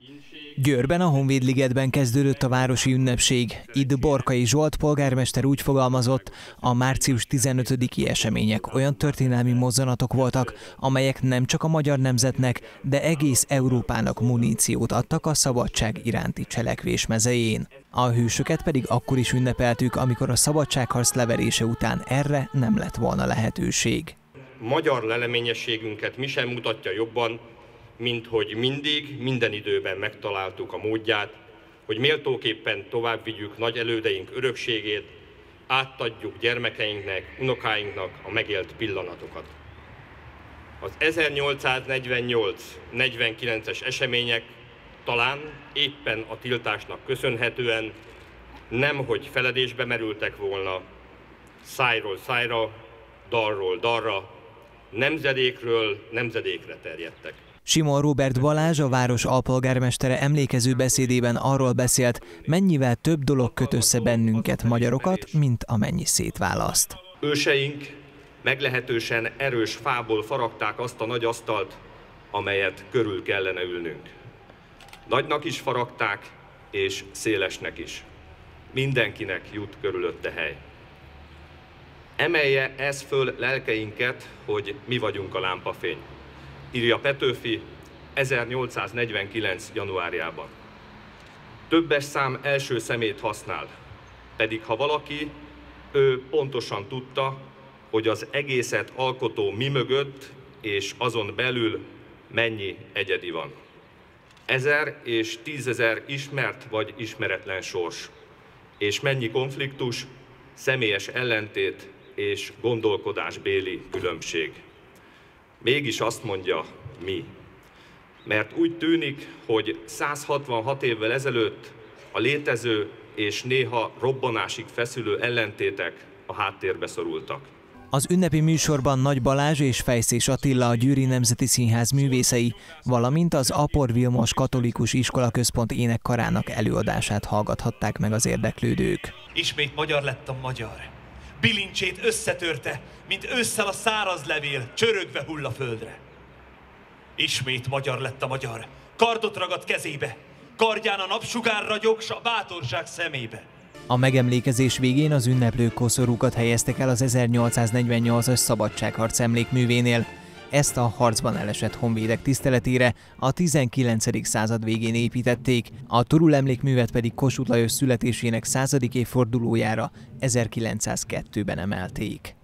Győrben, a Honvédligetben kezdődött a városi ünnepség. Itt Borkai Zsolt polgármester úgy fogalmazott, a március 15-i események olyan történelmi mozzanatok voltak, amelyek nem csak a magyar nemzetnek, de egész Európának muníciót adtak a szabadság iránti cselekvés mezején. A hősöket pedig akkor is ünnepeltük, amikor a szabadságharc leverése után erre nem lett volna lehetőség. Magyar leleményességünket mi sem mutatja jobban, mint hogy mindig, minden időben megtaláltuk a módját, hogy méltóképpen tovább vigyük nagy elődeink örökségét, átadjuk gyermekeinknek, unokáinknak a megélt pillanatokat. Az 1848-49-es események talán éppen a tiltásnak köszönhetően nemhogy feledésbe merültek volna, szájról szájra, dalról dalra, nemzedékről nemzedékre terjedtek. Simon Róbert Balázs, a város alpolgármestere emlékező beszédében arról beszélt, mennyivel több dolog köt össze bennünket, magyarokat, mint amennyi szétválaszt. Őseink meglehetősen erős fából faragták azt a nagy asztalt, amelyet körül kellene ülnünk. Nagynak is faragták, és szélesnek is. Mindenkinek jut körülötte hely. Emelje ez föl lelkeinket, hogy mi vagyunk a lámpafény, írja Petőfi 1849. januárjában. Többes szám első szemét használ, pedig ha valaki, ő pontosan tudta, hogy az egészet alkotó mi mögött és azon belül mennyi egyedi van. 1000 és 10 000 ismert vagy ismeretlen sors, és mennyi konfliktus, személyes ellentét és gondolkodásbéli különbség. Mégis azt mondja, mi. Mert úgy tűnik, hogy 166 évvel ezelőtt a létező és néha robbanásig feszülő ellentétek a háttérbe szorultak. Az ünnepi műsorban Nagy Balázs és Fejszés Attila, a Győri Nemzeti Színház művészei, valamint az Apor Vilmos Katolikus Iskolaközpont énekkarának előadását hallgathatták meg az érdeklődők. Ismét magyar lett a magyar. Bilincsét összetörte, mint ősszel a száraz levél, csörögve hull a földre. Ismét magyar lett a magyar. Kardot ragadt kezébe, kardján a napsugár ragyog, s a bátorság szemébe. A megemlékezés végén az ünneplők koszorúkat helyeztek el az 1848-as szabadságharc emlékművénél. Ezt a harcban elesett honvédek tiszteletére a 19. század végén építették, a Turul emlékművet pedig Kossuth Lajos születésének 100. évfordulójára 1902-ben emelték.